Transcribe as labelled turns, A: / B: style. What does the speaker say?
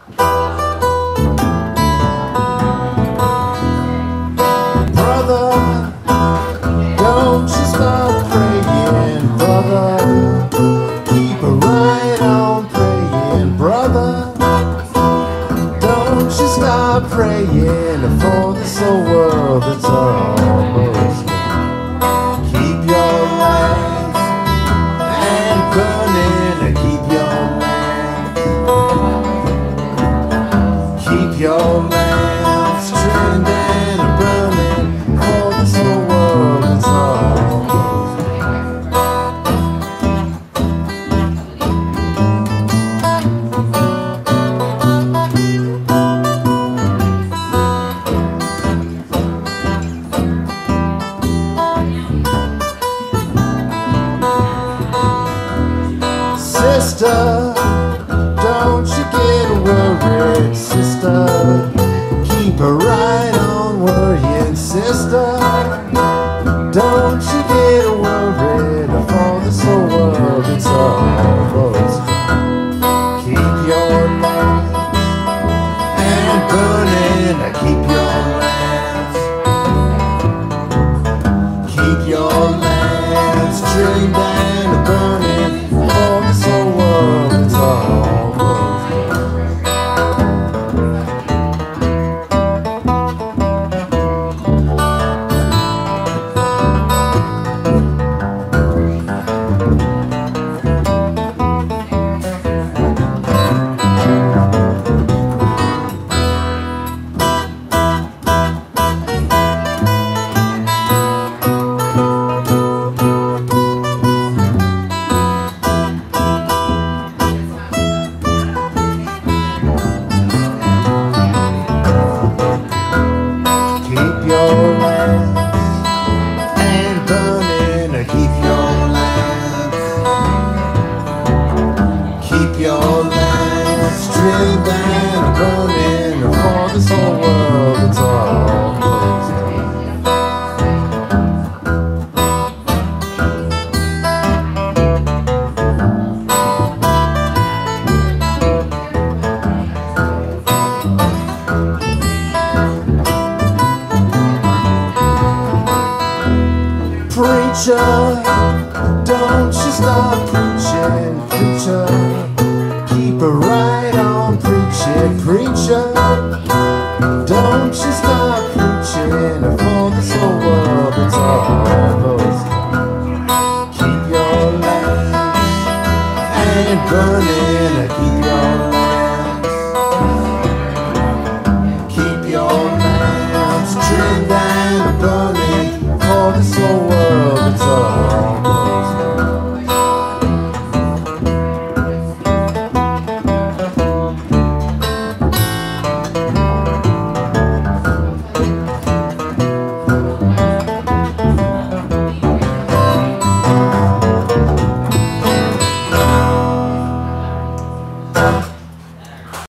A: Brother, don't you stop praying, brother. Keep right on praying, brother. Don't you stop praying for this whole world that's almost gone. Keep your lamps and burning, keep your lamps. Keep your lamps trimmed and burning for this whole world that's almost gone. Sister, don't you get worried, sister. Keep right on worrying, sister. Don't you get worried for this whole world, it's almost gone. Keep your lamps and burning, keep your lamps. Keep your lamps trimmed and burning for this whole world, it's almost gone. Keep your lamps and burning, keep your lamps. Keep your lamps trimmed and burning for this whole world, it's almost gone. Preacher, don't you stop preaching, preacher. Keep right on preaching, preacher. Don't you stop preaching for this whole world, it's almost gone. Keep your lamps and burning, keep your lamps. Keep your lamps trimmed and burning for this whole world.